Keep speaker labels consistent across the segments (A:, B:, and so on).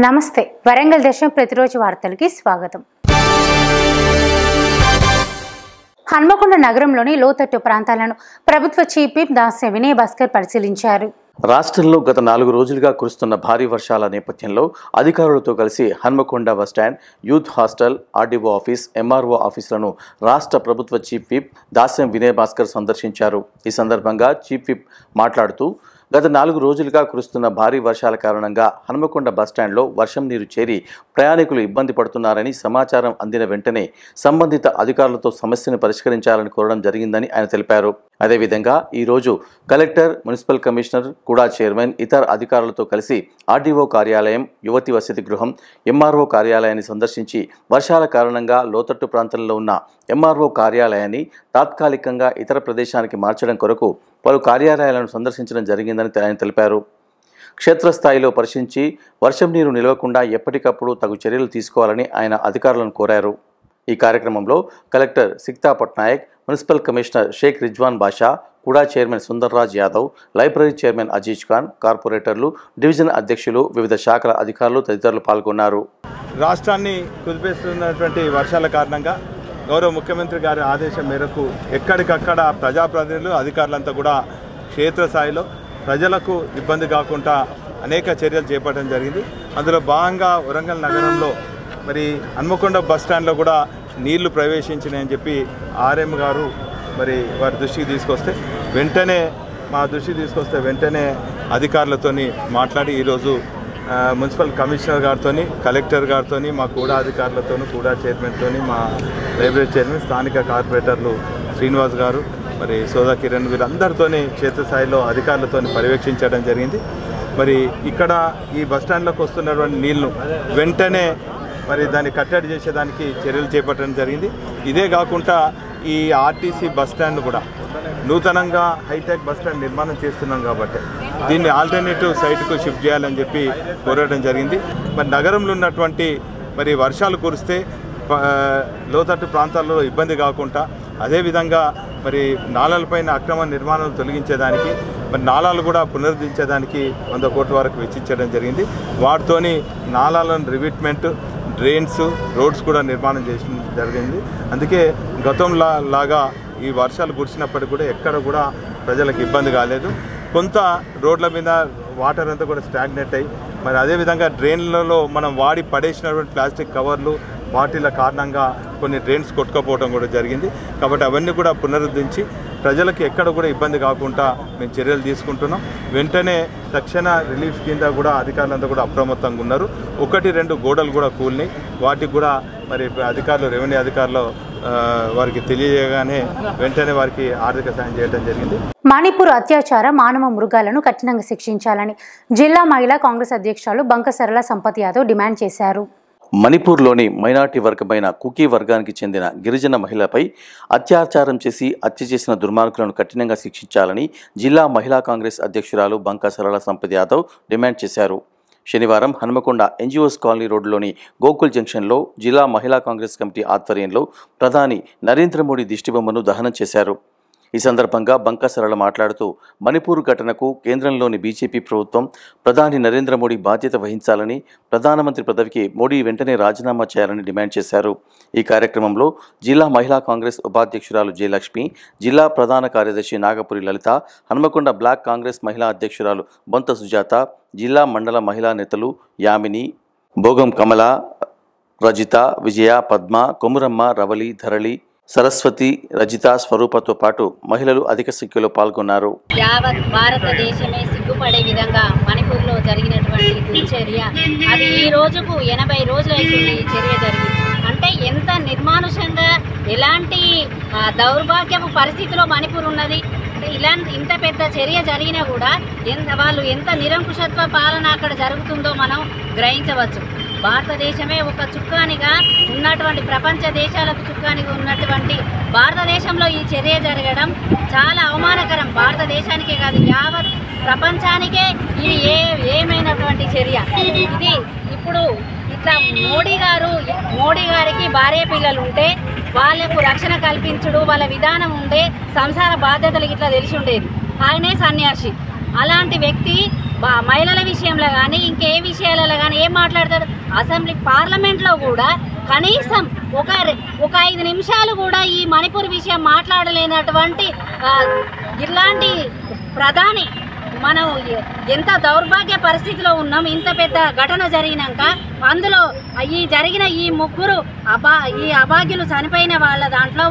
A: నమస్తే వరంగల్ దేశం ప్రతిరోజు వార్తలకి స్వాగతం. హన్మకొండ నగరంలోని లోతట్టు ప్రాంతాలను ప్రభుత్వ చీఫ్ విప్ దాస్యం వినయ్ భాస్కర్ పరిశీలించారు.
B: రాష్ట్రంలో గత 4 రోజులుగా కురుస్తున్న భారీ వర్షాల నేపథ్యంలో అధికారులతో కలిసి Hanamkonda bus stand, youth hostel, RDO office, MRO ఆఫీసులను రాష్ట్ర ప్రభుత్వ చీఫ్ విప్ దాస్యం వినయ్ భాస్కర్ సందర్శించారు. ఈ సందర్భంగా చీఫ్ విప్ మాట్లాడుతూ గత 4 రోజులుగా కురుస్తున్న భారీ వర్షాల కారణంగా హన్మకొండ బస్టాండ్లో వర్షం నీరు చేరి ప్రయాణికులు ఇబ్బంది పడుతున్నారని సమాచారం అందిన వెంటనే సంబంధిత అధికారులతో సమస్యను పరిష్కరించాలని కోరడం జరిగిందని ఆయన తెలిపారు. అదేవిధంగా ఈరోజు collector, municipal commissioner, KUDA chairman, ఇతర అధికారులతో కలిసి ఆర్డీఓ కార్యాలయం, యువతి వసతి గృహం, ఎంఆర్ఓ కార్యాలయాన్ని సందర్శించి వర్షాల కారణంగా లోతట్టు ప్రాంతంలో ఉన్న ఎంఆర్ఓ కార్యాలయాన్ని తాత్కాలికంగా ఇతర ప్రదేశానికి మార్చడం కొరకు పలు కార్యాలయాలను సందర్శించడం జరిగిందని ఆయన తెలిపారు. క్షేత్రస్థాయిలో పరిశీలించి వర్షం నీరు నిలవకుండా ఎప్పటికప్పుడు తగు చర్యలు తీసుకోవాలని ఆయన అధికారులను కోరారు. ఈ కార్యక్రమంలో collector Sikta Patnaik, municipal commissioner Shaik Rizwan Basha, KUDA chairman Sundarraj Yadav, library chairman Aziz Khan, కార్పొరేటర్లు, డివిజన్ అధ్యక్షులు, వివిధ శాఖల అధికారులు తదితరులు పాల్గొన్నారు.
C: రాష్ట్రాన్ని కుదిపేస్తున్నటువంటి వర్షాల కారణంగా గౌరవ ముఖ్యమంత్రి గారి ఆదేశం మేరకు ఎక్కడికక్కడ ప్రజాప్రతినిధులు, అధికారులంతా కూడా క్షేత్రస్థాయిలో ప్రజలకు ఇబ్బంది కాకుండా అనేక చర్యలు చేపట్టడం జరిగింది. అందులో భాగంగా వరంగల్ నగరంలో మరి హన్మకొండ బస్టాండ్లో కూడా నీళ్లు ప్రవేశించినాయని చెప్పి ఆర్ఎం గారు మరి వారి దృష్టికి తీసుకొస్తే వెంటనే అధికారులతో మాట్లాడి ఈరోజు మున్సిపల్ కమిషనర్ గారితో, కలెక్టర్ గారితో, మా కూడా అధికారులతో, కూడా చైర్మన్తో, మా లైబ్రరీ చైర్మన్, స్థానిక కార్పొరేటర్లు శ్రీనివాస్ గారు, మరి సోదా కిరణ్, వీళ్ళందరితో క్షేత్రస్థాయిలో అధికారులతో పర్యవేక్షించడం జరిగింది. మరి ఇక్కడ ఈ బస్టాండ్లోకి వస్తున్నటువంటి నీళ్లు వెంటనే మరి దాన్ని కట్టడి చేసేదానికి చర్యలు చేపట్టడం జరిగింది. ఇదే కాకుండా ఈ ఆర్టీసీ బస్టాండ్ కూడా నూతనంగా హైటెక్ బస్టాండ్ నిర్మాణం చేస్తున్నాం కాబట్టి దీన్ని ఆల్టర్నేటివ్ సైట్కు షిఫ్ట్ చేయాలని చెప్పి కోరడం జరిగింది. మరి నగరంలో ఉన్నటువంటి మరి వర్షాలు కురిస్తే లోతట్టు ప్రాంతాల్లో ఇబ్బంది కాకుండా, అదేవిధంగా మరి నాళాలపైన అక్రమ నిర్మాణాలు తొలగించేదానికి, మరి నాళాలు కూడా పునరుద్ధరించేదానికి 100 కోట్ల వరకు వెచ్చించడం జరిగింది. వాటితోని నాళాలను రివిట్మెంట్, డ్రైన్స్, రోడ్స్ కూడా నిర్మాణం చేయడం జరిగింది. అందుకే గతంలో లాగా ఈ వర్షాలు కురిసినప్పటికీ కూడా ఎక్కడ కూడా ప్రజలకు ఇబ్బంది కాలేదు. కొంత రోడ్ల మీద వాటర్ అంతా కూడా స్టాగ్నేట్ అయ్యి, మరి అదేవిధంగా డ్రైన్లలో మనం వాడి పడేసినటువంటి ప్లాస్టిక్ కవర్లు, వాటిల కారణంగా కొన్ని డ్రైన్స్ కొట్టుకుపోవడం కూడా జరిగింది. కాబట్టి అవన్నీ కూడా పునరుద్ధరించి ప్రజలకు ఎక్కడ కూడా ఇబ్బంది కాకుండా మేము చర్యలు తీసుకుంటున్నాం. వెంటనే తక్షణ రిలీఫ్ కింద కూడా అధికారులంతా కూడా అప్రమత్తంగా ఉన్నారు. 1-2 గోడలు కూడా కూలినాయి. వాటికి కూడా మరి అధికారులు, రెవెన్యూ అధికారులు వారికి తెలియగానే వెంటనే వారికి ఆర్థిక సాయం చేయడం జరిగింది.
A: మణిపూర్ అత్యాచార మానవ మృగాలను కఠినంగా శిక్షించాలని జిల్లా మహిళా కాంగ్రెస్ అధ్యక్షురాలు బంక సరళ సంపత్ యాదవ్ డిమాండ్ చేశారు.
B: మణిపూర్లోని మైనార్టీ వర్గమైన కుకీ వర్గానికి చెందిన గిరిజన మహిళపై అత్యాచారం చేసి హత్య చేసిన దుర్మార్గులను కఠినంగా శిక్షించాలని జిల్లా మహిళా కాంగ్రెస్ అధ్యక్షురాలు బంక సరళ సంపత్ యాదవ్ డిమాండ్ చేశారు. శనివారం హన్మకొండ ఎన్జిఓస్ కాలనీ రోడ్డులోని గోకుల్ జంక్షన్లో జిల్లా మహిళా కాంగ్రెస్ కమిటీ ఆధ్వర్యంలో ప్రధాని నరేంద్ర మోడీ దిష్టిబొమ్మను దహనం చేశారు. ఈ సందర్భంగా బంక సరళ మాట్లాడుతూ మణిపూర్ ఘటనకు కేంద్రంలోని బీజేపీ ప్రభుత్వం, ప్రధాని నరేంద్ర మోడీ బాధ్యత వహించాలని, ప్రధానమంత్రి పదవికి మోడీ వెంటనే రాజీనామా చేయాలని డిమాండ్ చేశారు. ఈ కార్యక్రమంలో జిల్లా మహిళా కాంగ్రెస్ ఉపాధ్యక్షురాలు జయలక్ష్మి, జిల్లా ప్రధాన కార్యదర్శి నాగపురి లలిత, హన్మకొండ బ్లాక్ కాంగ్రెస్ మహిళా అధ్యక్షురాలు బొంత సుజాత, జిల్లా మండల మహిళా నేతలు యామిని, భోగం కమల, రజిత, విజయ, పద్మ, కొమురమ్మ, రవలి, ధరళి, సరస్వతి, రజిత, స్వరూపతో పాటు మహిళలు అధిక సంఖ్యలో పాల్గొన్నారు.
D: యావత్ భారతదేశమే సిగ్గుపడే విధంగా మణిపూర్లో జరిగినటువంటి దుశ్చర్య, అది ఈ రోజుకు 80 రోజులు అవుతుంది ఈ చర్య జరిగింది. అంటే ఎంత నిర్మానుషంగా, ఎలాంటి దౌర్భాగ్యపు పరిస్థితిలో మణిపూర్ ఉన్నది. ఇంత పెద్ద చర్య జరిగినా కూడా వాళ్ళు ఎంత నిరంకుశత్వ పాలన అక్కడ జరుగుతుందో మనం గ్రహించవచ్చు. భారతదేశమే ఒక చుక్కానిగా ఉన్నటువంటి, ప్రపంచ దేశాలకు చుక్కానిగా ఉన్నటువంటి భారతదేశంలో ఈ చర్య జరగడం చాలా అవమానకరం. భారతదేశానికే కాదు, యావత్ ప్రపంచానికే ఇది ఏమైనటువంటి చర్య. ఇది ఇప్పుడు ఇట్లా మోడీ గారికి భార్య పిల్లలు ఉంటే వాళ్ళకు రక్షణ కల్పించుడు, వాళ్ళ విధానం ఉండే, సంసార బాధ్యతలు ఇట్లా తెలిసి ఉండేది. ఆయనే సన్యాసి. అలాంటి వ్యక్తి మహిళల విషయంలో కానీ ఇంకే విషయాలలో కానీ ఏం మాట్లాడతాడు? అసెంబ్లీ పార్లమెంట్లో కూడా కనీసం ఒక 5 నిమిషాలు కూడా ఈ మణిపూర్ విషయం మాట్లాడలేనటువంటి ఇలాంటి ప్రధాని మనం ఎంత దౌర్భాగ్య పరిస్థితిలో ఉన్నాం. ఇంత పెద్ద ఘటన జరిగినాక అందులో జరిగిన ఈ ముగ్గురు అభాగ్యులు చనిపోయిన వాళ్ళ దాంట్లో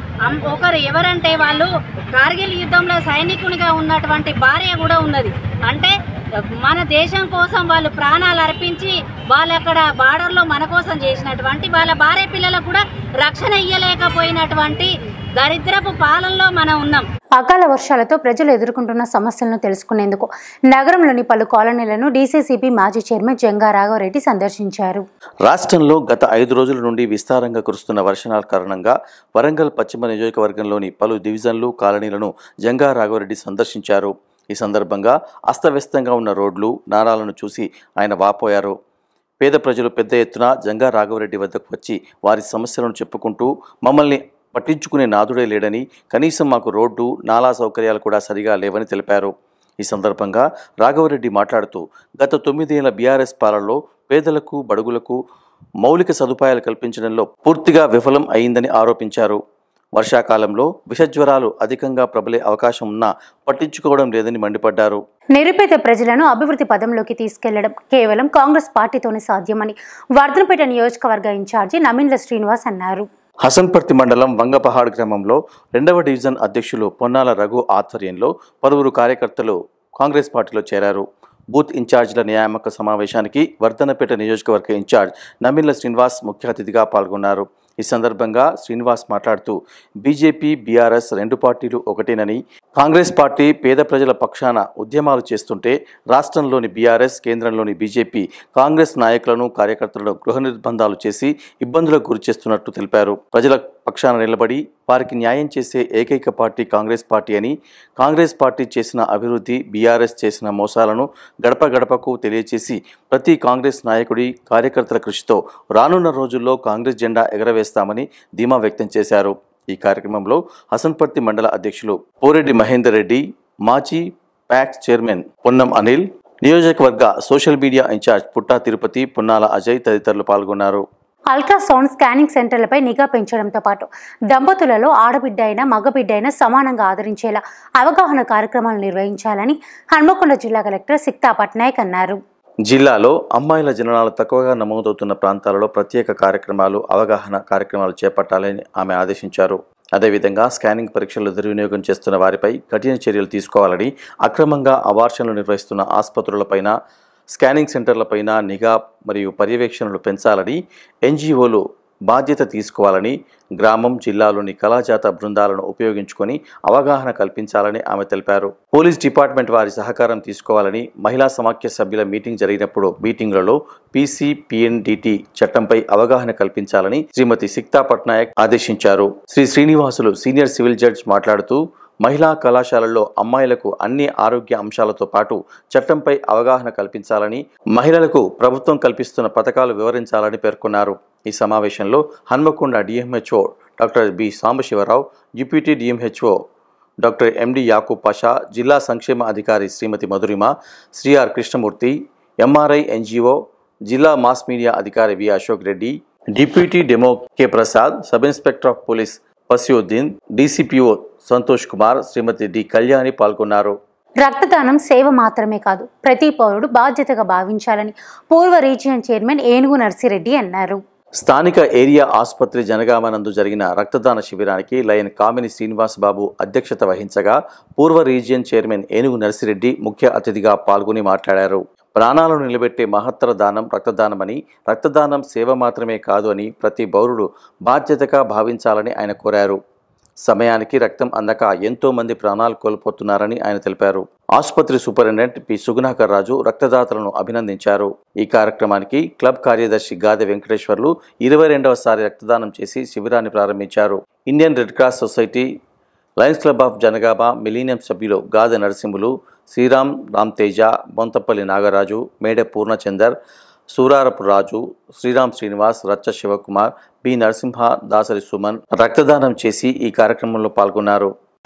D: ఒకరు ఎవరంటే వాళ్ళు కార్గిల్ యుద్ధంలో సైనికునిగా ఉన్నటువంటి భార్య కూడా ఉన్నది. అంటే మన దేశం కోసం వాళ్ళు ప్రాణాలు అర్పించి వాళ్ళు అక్కడ బార్డర్లో మన కోసం చేసినటువంటి వాళ్ళ భార్య పిల్లలకు కూడా రక్షణ ఇయ్యలేకపోయినటువంటి దరిద్రపు పాలనలో మనం ఉన్నాం.
A: అకాల వర్షాలతో ప్రజలు ఎదుర్కొంటున్న సమస్యలను తెలుసుకునేందుకు నగరంలోని పలు కాలనీలను డీసీసీబీ మాజీ చైర్మన్ జంగా రాఘవరెడ్డి సందర్శించారు.
B: రాష్ట్రంలో గత 5 రోజుల నుండి విస్తారంగా కురుస్తున్న వర్షాల కారణంగా వరంగల్ పశ్చిమ నియోజకవర్గంలోని పలు డివిజన్లు కాలనీలను జంగా రాఘవరెడ్డి సందర్శించారు. ఈ సందర్భంగా అస్తవ్యస్తంగా ఉన్న రోడ్లు నాలాలను చూసి ఆయన వాపోయారు. పేద ప్రజలు పెద్ద ఎత్తున జంగా రాఘవరెడ్డి వద్దకు వచ్చి వారి సమస్యలను చెప్పుకుంటూ మమ్మల్ని పట్టించుకునే నాదుడే లేడని, కనీసం మాకు రోడ్డు నాలా సౌకర్యాలు కూడా సరిగా లేవని తెలిపారు. ఈ సందర్భంగా రాఘవరెడ్డి మాట్లాడుతూ గత 9 ఏళ్ల బీఆర్ఎస్ పాలనలో పేదలకు బడుగులకు మౌలిక సదుపాయాలు కల్పించడంలో పూర్తిగా విఫలం అయిందని ఆరోపించారు. వర్షాకాలంలో విషజ్వరాలు అధికంగా ప్రబలే అవకాశం ఉన్నా పట్టించుకోవడం లేదని మండిపడ్డారు.
A: నిరుపేద ప్రజలను అభివృద్ధి పదంలోకి తీసుకెళ్లడం కేవలం కాంగ్రెస్ పార్టీతోనే సాధ్యమని వర్ధనపేట నియోజకవర్గ ఇన్ఛార్జి నమిండ్ల శ్రీనివాస్ అన్నారు.
B: హసన్పర్తి మండలం వంగపహాడ్ గ్రామంలో 2వ డివిజన్ అధ్యక్షులు పొన్నాల రఘు ఆధ్వర్యంలో పలువురు కార్యకర్తలు కాంగ్రెస్ పార్టీలో చేరారు. బూత్ ఇన్ఛార్జీల నియామక సమావేశానికి వర్ధనపేట నియోజకవర్గ ఇన్ఛార్జ్ నమిండ్ల శ్రీనివాస్ ముఖ్య అతిథిగా పాల్గొన్నారు. ఈ సందర్భంగా శ్రీనివాస్ మాట్లాడుతూ బీజేపీ బీఆర్ఎస్ 2 పార్టీలు ఒకటేనని, కాంగ్రెస్ పార్టీ పేద ప్రజల పక్షాన ఉద్యమాలు చేస్తుంటే రాష్ట్రంలోని బీఆర్ఎస్ కేంద్రంలోని బీజేపీ కాంగ్రెస్ నాయకులను కార్యకర్తలను గృహ నిర్బంధాలు చేసి ఇబ్బందులకు గురిచేస్తున్నట్టు తెలిపారు. ప్రజల పక్షాన నిలబడి వారికి న్యాయం చేసే ఏకైక పార్టీ కాంగ్రెస్ పార్టీ అని, కాంగ్రెస్ పార్టీ చేసిన అభివృద్ధి బీఆర్ఎస్ చేసిన మోసాలను గడప గడపకు తెలియచేసి ప్రతి కాంగ్రెస్ నాయకుడి కార్యకర్తల కృషితో రానున్న రోజుల్లో కాంగ్రెస్ జెండా ఎగరవేస్తామని ధీమా వ్యక్తం చేశారు. ఈ కార్యక్రమంలో హసన్పర్తి మండల అధ్యక్షులు పోరెడ్డి మహేందర్ రెడ్డి, మాజీ ప్యాక్స్ చైర్మన్ పొన్నం అనిల్, నియోజకవర్గ social media in charge Putta Tirupati, Punnala Ajay తదితరులు పాల్గొన్నారు.
A: అల్ట్రాసౌండ్ స్కానింగ్ సెంటర్లపై నిఘా పెంచడంతో పాటు దంపతులలో ఆడబిడ్డ అయినా మగబిడ్డ అయినా సమానంగా ఆదరించేలా అవగాహన కార్యక్రమాలు నిర్వహించాలని హన్మకొండ జిల్లా కలెక్టర్ సిక్తా పట్నాయక్ అన్నారు.
B: జిల్లాలో అమ్మాయిల జననాలు తక్కువగా నమోదవుతున్న ప్రాంతాలలో ప్రత్యేక కార్యక్రమాలు, అవగాహన కార్యక్రమాలు చేపట్టాలని ఆమె ఆదేశించారు. అదేవిధంగా స్కానింగ్ పరీక్షలు దుర్వినియోగం చేస్తున్న వారిపై కఠిన చర్యలు తీసుకోవాలని, అక్రమంగా అబార్షన్లు నిర్వహిస్తున్న ఆసుపత్రులపైన, స్కానింగ్ సెంటర్లపైన నిఘా మరియు పర్యవేక్షణలు పెంచాలని, ఎన్జీఓలు బాధ్యత తీసుకోవాలని, గ్రామం జిల్లాలోని కళాజాత బృందాలను ఉపయోగించుకొని అవగాహన కల్పించాలని ఆమె తెలిపారు. పోలీస్ డిపార్ట్మెంట్ వారి సహకారం తీసుకోవాలని, మహిళా సమాఖ్య సభ్యుల మీటింగ్ జరిగినప్పుడు మీటింగ్లలో పీసీపీఎన్డీటీ చట్టంపై అవగాహన కల్పించాలని శ్రీమతి సిక్తా పట్నాయక్ ఆదేశించారు. Sri Srinivasulu senior civil judge మాట్లాడుతూ మహిళా కళాశాలల్లో అమ్మాయిలకు అన్ని ఆరోగ్య అంశాలతో పాటు చట్టంపై అవగాహన కల్పించాలని, మహిళలకు ప్రభుత్వం కల్పిస్తున్న పథకాలు వివరించాలని పేర్కొన్నారు. ఈ సమావేశంలో Hanamkonda DMHO doctor B Sambasivarao, deputy DMHO doctor MD Yakub Pasha, జిల్లా సంక్షేమ అధికారి శ్రీమతి మధురిమ, శ్రీఆర్ కృష్ణమూర్తి, ఎంఆర్ఐ ఎన్జీఓ, జిల్లా మాస్ మీడియా అధికారి V Ashok Reddy, deputy demo K Prasad, sub inspector of police Fasiuddin, DCPO Santosh Kumar, Srimati D Kalyani పాల్గొన్నారు.
A: రక్తదానం సేవ మాత్రమే కాదు, ప్రతి పౌరుడు బాధ్యతగా భావించాలని పూర్వ రీజియన్ చైర్మన్ ఏనుగు నర్సిరెడ్డి అన్నారు.
B: స్థానిక ఏరియా ఆసుపత్రి జనగామనందు జరిగిన రక్తదాన శిబిరానికి లయన్ కామిని శ్రీనివాస్ బాబు అధ్యక్షత వహించగా పూర్వ రీజియన్ చైర్మన్ ఏనుగు నర్సిరెడ్డి ముఖ్య అతిథిగా పాల్గొని మాట్లాడారు. ప్రాణాలను నిలబెట్టే మహత్తర దానం రక్తదానమని, రక్తదానం సేవ మాత్రమే కాదు అని ప్రతి పౌరుడు బాధ్యతగా భావించాలని ఆయన కోరారు. సమయానికి రక్తం అందక ఎంతో మంది ప్రాణాలు కోల్పోతున్నారని ఆయన తెలిపారు. ఆసుపత్రి సూపరింటెండెంట్ పి సుగుణాకర్ రాజు రక్తదాతలను అభినందించారు. ఈ కార్యక్రమానికి క్లబ్ కార్యదర్శి గాదె వెంకటేశ్వర్లు 22వసారి రక్తదానం చేసి శిబిరాన్ని ప్రారంభించారు. Indian red cross society, lions club of Jangaon millennium సభ్యులు గాదె నరసింహులు, శ్రీరామ్ రామ్తేజ, బొంతపల్లి నాగరాజు, మేడే పూర్ణచందర్, సూరారపు రాజు, శ్రీరామ్ శ్రీనివాస్, రచ్చ శివకుమార్, బి నరసింహ, దాసరి సుమన్ రక్తదానం చేసి ఈ కార్యక్రమంలో పాల్గొన్నారు.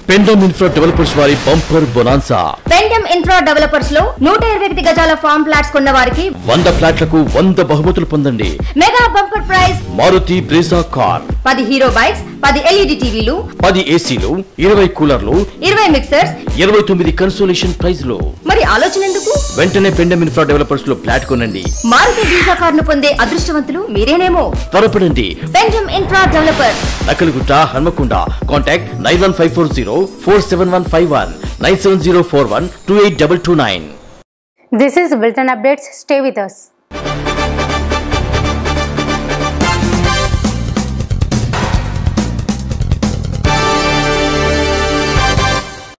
E: పెండమ్ ఇన్ఫ్రా డెవలపర్స్ వారి bumper bonanza.
F: Pendam infra developers లో 121 గజాల ఫార్మ్ ఫ్లాట్స్ కొన్న వారికి
E: 100 ఫ్లాట్లకు 100 బహుమతులు పొందండి.
F: Mega bumper prize
E: Maruti Brezza car, 10
F: Hero bikes, 10 LED టీవీలు,
E: 10 ఏసీలు, 20 కూలర్లు,
F: 20 మిక్సర్స్,
E: 29 కన్సోలేషన్ ప్రైజ్లు.
F: మరి ఆలోచన ఎందుకు?
E: వెంటనే పెండమ్ ఇన్ఫ్రా డెవలపర్స్ లో ఫ్లాట్ కొనండి.
F: మారుతి బ్రేజా కార్ ను పొందే అదృష్టవంతులు మీరేనేమో.
E: త్వరపడండి.
F: Pendam infra developers,
E: Nakkalagutta, Hanamkonda. Contact 9154047151 97041282229.
A: This is Bulletin Updates. Stay with us.